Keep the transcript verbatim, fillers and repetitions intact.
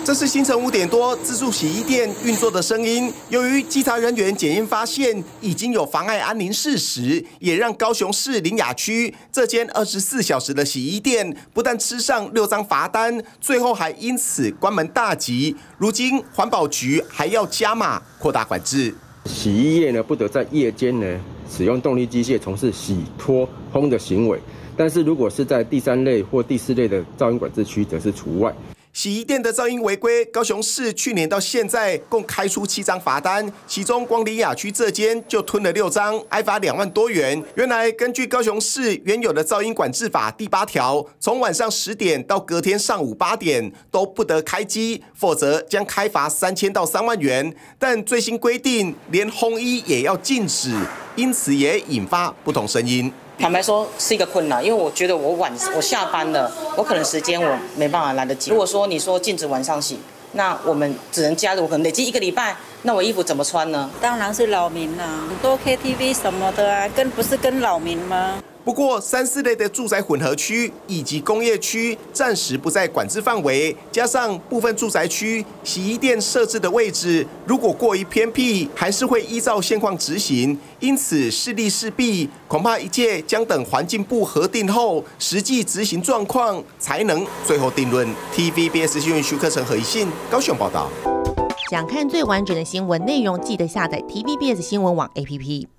这是清晨五点多自助洗衣店运作的声音。由于稽查人员检验发现已经有妨碍安宁事实，也让高雄市林雅区这间二十四小时的洗衣店不但吃上六张罚单，最后还因此关门大吉。如今环保局还要加码扩大管制。 洗衣业呢，不得在夜间呢使用动力机械从事洗脱烘的行为，但是如果是在第三类或第四类的噪音管制区，则是除外。 洗衣店的噪音违规，高雄市去年到现在共开出七张罚单，其中光林雅区这间就吞了六张，挨罚两万多元。原来根据高雄市原有的噪音管制法第八条，从晚上十点到隔天上午八点都不得开机，否则将开罚三千到三万元。但最新规定，连烘衣也要禁止，因此也引发不同声音。 坦白说是一个困难，因为我觉得我晚我下班了，我可能时间我没办法来得及。如果说你说禁止晚上洗，那我们只能加入，可能累积一个礼拜，那我衣服怎么穿呢？ 当然是扰民啦，很多 K T V 什么的啊，跟不是跟扰民吗？ 不过，三四类的住宅混合区以及工业区暂时不在管制范围，加上部分住宅区洗衣店设置的位置如果过于偏僻，还是会依照现况执行。因此，势利势弊，恐怕一切将等环境部核定后，实际执行状况才能最后定论。T V B S 新闻徐克成、何一信高雄报道。 想看最完整的新闻内容，记得下载 T V B S 新闻网 A P P。